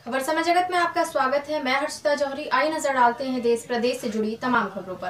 खबर समय जगत में आपका स्वागत है। मैं हर्षिता जौहरी। आई नजर डालते हैं देश प्रदेश से जुड़ी तमाम खबरों पर।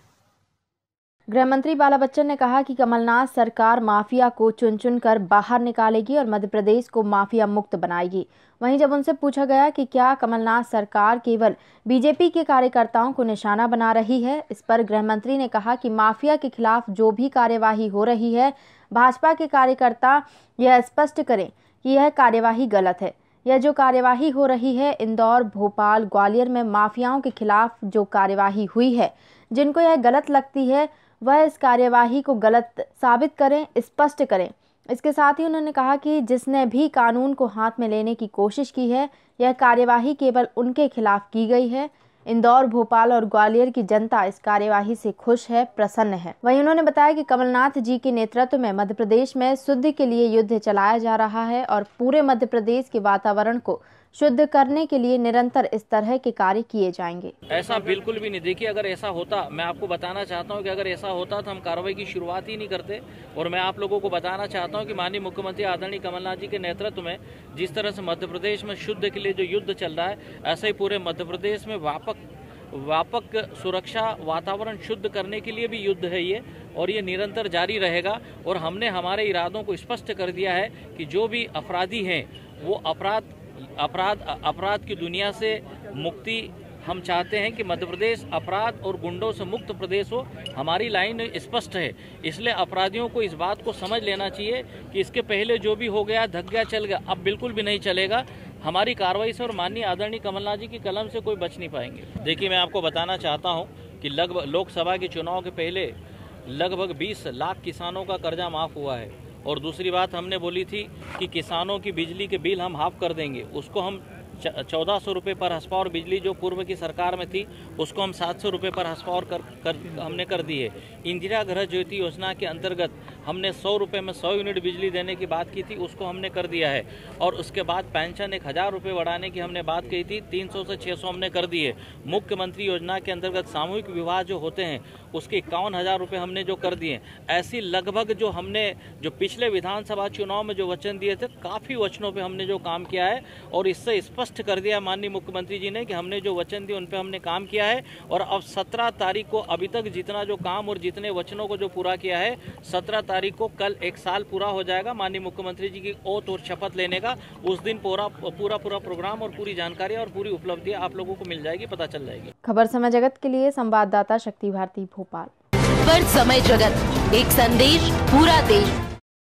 गृह मंत्री बाला बच्चन ने कहा कि कमलनाथ सरकार माफिया को चुन चुन कर बाहर निकालेगी और मध्य प्रदेश को माफिया मुक्त बनाएगी। वहीं जब उनसे पूछा गया कि क्या कमलनाथ सरकार केवल बीजेपी के कार्यकर्ताओं को निशाना बना रही है, इस पर गृह मंत्री ने कहा कि माफिया के खिलाफ जो भी कार्यवाही हो रही है, भाजपा के कार्यकर्ता यह स्पष्ट करें कि यह कार्यवाही गलत है। यह जो कार्यवाही हो रही है, इंदौर, भोपाल, ग्वालियर में माफियाओं के खिलाफ जो कार्यवाही हुई है, जिनको यह गलत लगती है वह इस कार्यवाही को गलत साबित करें, स्पष्ट करें। इसके साथ ही उन्होंने कहा कि जिसने भी कानून को हाथ में लेने की कोशिश की है, यह कार्यवाही केवल उनके खिलाफ की गई है। इंदौर, भोपाल और ग्वालियर की जनता इस कार्यवाही से खुश है, प्रसन्न है। वहीं उन्होंने बताया कि कमलनाथ जी के नेतृत्व में मध्य प्रदेश में शुद्ध के लिए युद्ध चलाया जा रहा है और पूरे मध्य प्रदेश के वातावरण को शुद्ध करने के लिए निरंतर इस तरह के कार्य किए जाएंगे। ऐसा बिल्कुल भी नहीं। देखिए, अगर ऐसा होता, मैं आपको बताना चाहता हूं कि अगर ऐसा होता तो हम कार्रवाई की शुरुआत ही नहीं करते। और मैं आप लोगों को बताना चाहता हूं कि माननीय मुख्यमंत्री आदरणीय कमलनाथ जी के नेतृत्व में जिस तरह से मध्य प्रदेश में शुद्ध के लिए जो युद्ध चल रहा है, ऐसे ही पूरे मध्य प्रदेश में व्यापक सुरक्षा वातावरण शुद्ध करने के लिए भी युद्ध है ये, और ये निरंतर जारी रहेगा। और हमने हमारे इरादों को स्पष्ट कर दिया है कि जो भी अपराधी हैं वो अपराध की दुनिया से मुक्ति हम चाहते हैं कि मध्य प्रदेश अपराध और गुंडों से मुक्त प्रदेश हो। हमारी लाइन स्पष्ट है, इसलिए अपराधियों को इस बात को समझ लेना चाहिए कि इसके पहले जो भी हो गया, धक गया, चल गया, अब बिल्कुल भी नहीं चलेगा। हमारी कार्रवाई से और माननीय आदरणीय कमलनाथ जी की कलम से कोई बच नहीं पाएंगे। देखिए, मैं आपको बताना चाहता हूं कि लगभग लोकसभा के चुनाव के पहले लगभग 20 लाख किसानों का कर्जा माफ हुआ है। और दूसरी बात हमने बोली थी कि किसानों की बिजली के बिल हम हाफ कर देंगे, उसको हम 1400 रुपये पर हॉर्स पावर बिजली जो पूर्व की सरकार में थी उसको हम 700 रुपये पर हॉर्स पावर हमने कर दी है। इंदिरा गृह ज्योति योजना के अंतर्गत हमने 100 रुपये में 100 यूनिट बिजली देने की बात की थी, उसको हमने कर दिया है। और उसके बाद पेंशन 1000 रुपये बढ़ाने की हमने बात कही थी, 300 से 600 हमने कर दिए। मुख्यमंत्री योजना के अंतर्गत सामूहिक विवाह जो होते हैं उसके 51,000 रुपये हमने जो कर दिए। ऐसी लगभग जो हमने जो पिछले विधानसभा चुनाव में जो वचन दिए थे, काफ़ी वचनों पर हमने जो काम किया है और इससे स्पष्ट कर दिया माननीय मुख्यमंत्री जी ने कि हमने जो वचन दिए उन पे हमने काम किया है। और अब 17 तारीख को अभी तक जितना जो काम और जितने वचनों को जो पूरा किया है, 17 तारीख को कल 1 साल पूरा हो जाएगा माननीय मुख्यमंत्री जी की ओथ और शपथ लेने का। उस दिन पूरा प्रोग्राम और पूरी जानकारी और पूरी उपलब्धि आप लोगों को मिल जाएगी, पता चल जाएगी। खबर समय जगत के लिए संवाददाता शक्ति भारती, भोपाल। खबर समय जगत, एक संदेश पूरा देश।